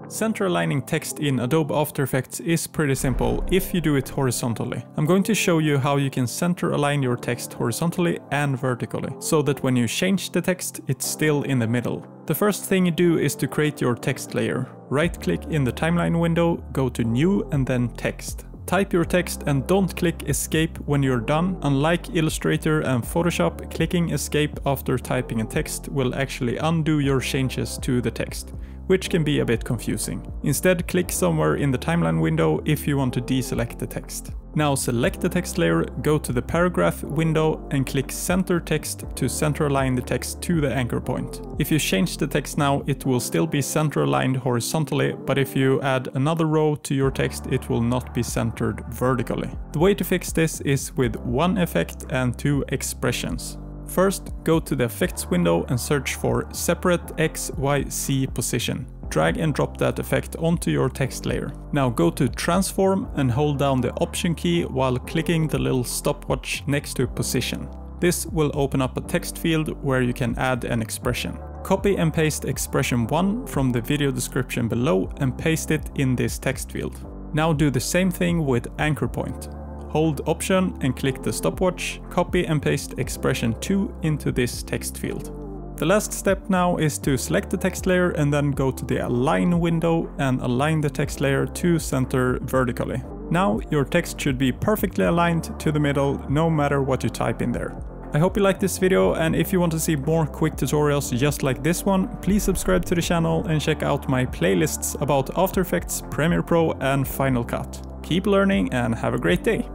Center aligning text in Adobe After Effects is pretty simple if you do it horizontally. I'm going to show you how you can center align your text horizontally and vertically, so that when you change the text, it's still in the middle. The first thing you do is to create your text layer. Right-click in the timeline window, go to New and then Text. Type your text and don't click Escape when you're done. Unlike Illustrator and Photoshop, clicking Escape after typing a text will actually undo your changes to the text, which can be a bit confusing. Instead, click somewhere in the timeline window if you want to deselect the text. Now select the text layer, go to the paragraph window and click Center Text to center align the text to the anchor point. If you change the text now, it will still be center aligned horizontally, but if you add another row to your text, it will not be centered vertically. The way to fix this is with one effect and two expressions. First, go to the effects window and search for separate X, Y, Z position. Drag and drop that effect onto your text layer. Now go to transform and hold down the option key while clicking the little stopwatch next to position. This will open up a text field where you can add an expression. Copy and paste expression 1 from the video description below and paste it in this text field. Now do the same thing with anchor point. Hold Option and click the stopwatch, copy and paste expression 2 into this text field. The last step now is to select the text layer and then go to the Align window and align the text layer to center vertically. Now your text should be perfectly aligned to the middle no matter what you type in there. I hope you liked this video, and if you want to see more quick tutorials just like this one, please subscribe to the channel and check out my playlists about After Effects, Premiere Pro and Final Cut. Keep learning and have a great day!